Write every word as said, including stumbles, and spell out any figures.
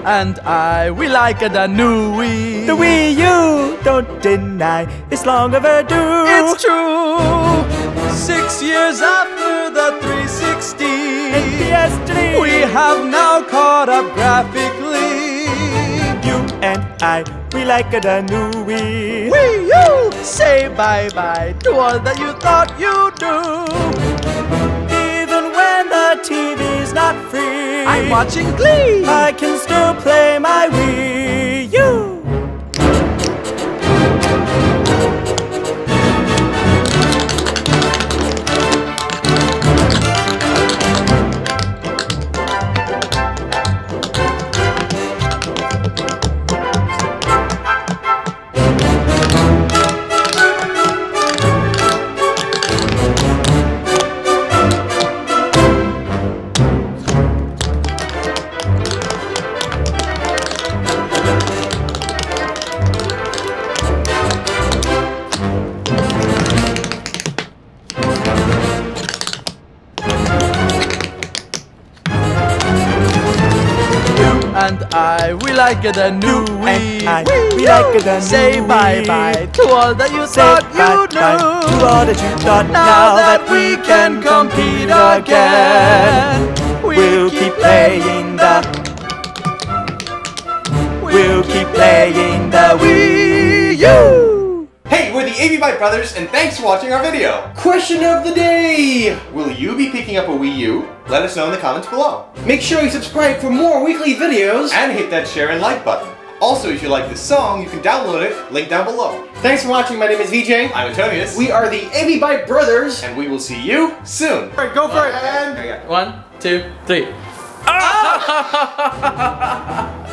and I, we like the new Wii. The Wii U, don't deny, it's long overdue. It's true. Six years after the three sixty, yesterday we have now caught up graphically. You and I, we like the new Wii. Wii U, say bye-bye to all that you thought you'd do. Even when the T V's not free, I'm watching Glee. I can still play my Wii U. And I, we like the new Wii. And I, Wii we U. like the new Say Wii. bye-bye to all that you Say thought bye you bye knew. to all that you thought. Now, Now that we can compete again, we'll keep playing the We'll keep playing the Wii U. Hey, we're the Avibyte Brothers, and thanks for watching our video. Question of the day! Will you be picking up a Wii U? Let us know in the comments below. Make sure you subscribe for more weekly videos. And hit that share and like button. Also, if you like this song, you can download it, link down below. Thanks for watching. My name is V J. I'm Antonius. We are the Avibyte Brothers. And we will see you soon. All right, go for it. And... One, two, three. Ah!